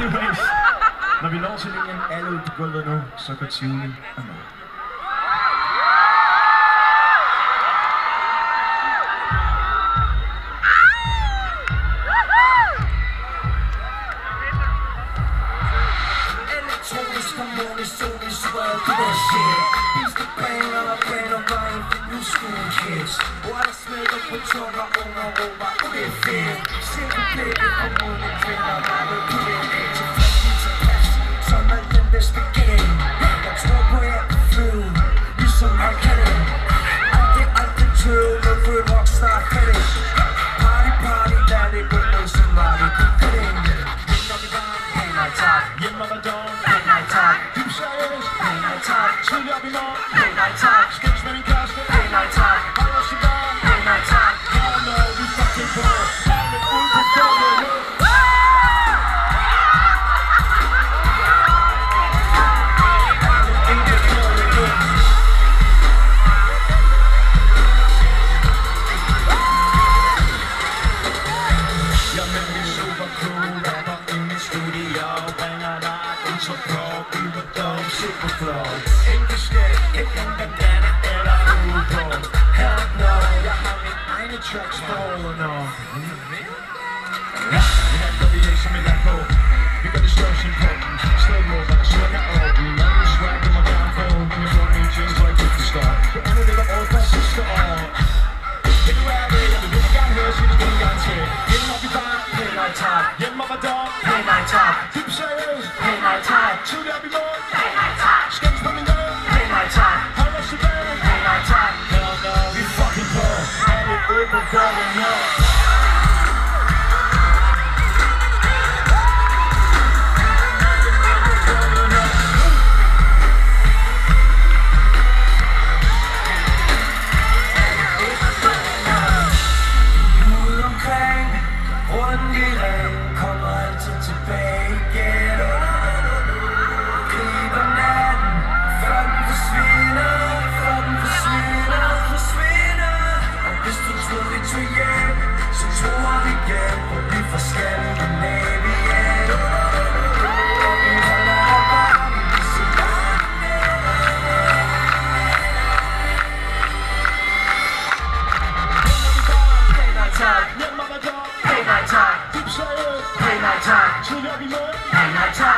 Anyways, når vi når til linjen, alle ude på gulvet nu, så går Tivoli amok. Elektronisk, harmonisk, sonisk, swell, good shit. Beats the pain on a brain of mine for new school kids. What I smell up with tunger, unger, over, okay, fear. Simple baby, harmonic, train, I'm out of period. To flesh, to pass, some of them best beginning. That's no way I can flew, you some are kidding. I did too, look for a rockstar fetish. Party, party, daddy, but no somebody could fit in. Pay my top, yeah, mama don't. Keep saying pay my top, sweet up in all, pay my top, sketch many cast, pay my top, how else you got, pay my top, hell no, you fucking poor, and the food is going up. Your memory's super cool, rapper in the studio, bang on out, it's a pro, we were dope, super flow. Ikke skæg, ikke en bandana eller ugo. Hell no, jeg har min egne tracks stående. Ja, vi har variation med den på. Vi gør distortion på den. Slowmo, hvor der svinger åben. Når du swag, du må gerne få. Vi får nye jeans, og ikke det står. Du underligger over fra sidste år. Vil du være det? Jeg vil virkelig gerne høre, sig det en gang til. Hjemme op i bar, pay my top. Hjemme op ad dog, pay my top. Dyb seriøs, pay my top. Tidlig op i morgen, pay my top. Skændes på min død, pay my top. Hold os tilbage, pay my top. Hell no, vi fucking på. Alle ude på gulvet nu. Pay my time.